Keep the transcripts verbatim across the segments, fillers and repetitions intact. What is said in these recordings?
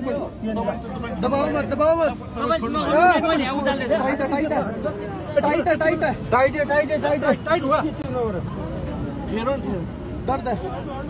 दबाओ मत दबाओ मत टाइट है टाइट है टाइट है टाइट है टाइट है टाइट हुआ दर्द है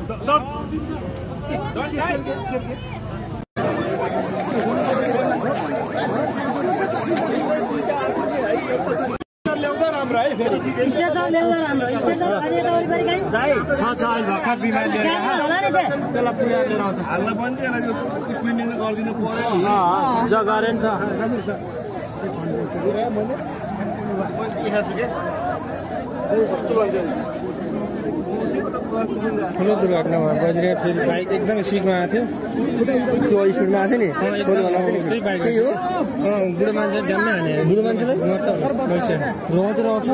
ठुलो दुर्घटना भयो बज्रे फेरि बाइक एकदम स्पिडमा आएको थियो त्यो स्पिडमा आएको थियो नि त्यही बाइक हो बुढो मान्छे जम्मै हाने बुढो मान्छेलाई मर्छ मर्छ रोज रोज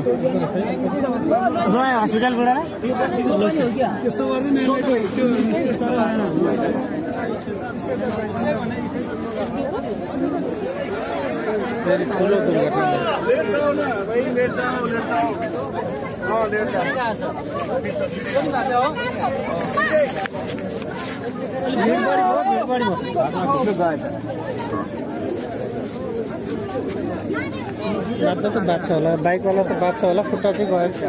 नयाँ हस्पिटलबाट त्यस्तो गर्दैन त्यो मिस्टेक चलाएन फेरि ठुलो दुर्घटना लेट जाऊ न भाइ लेट जाऊ लेट जाऊ अ लेट जाऊ कुन भाषा हो भेटबारी हो भेटबारी हो आफ्नो गाडी रातमा त बाच्छ होला बाइकवाला त बाच्छ होला खुट्टा चाहिँ गएको छ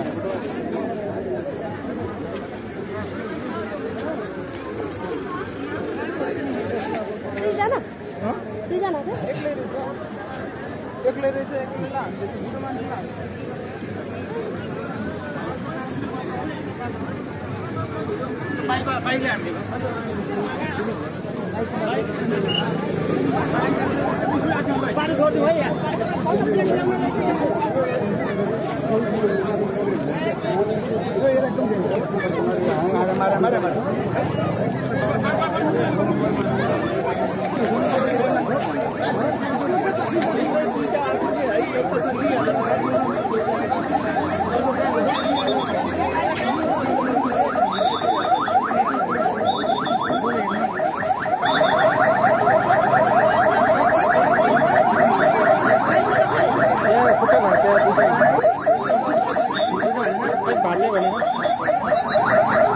एक्लै रहेछ एक्लै हामीले बुढो मान्छे बाइक बाइकले हामीले पानी छोड्नु भयो यार मारे मारे मारे भाले भनेको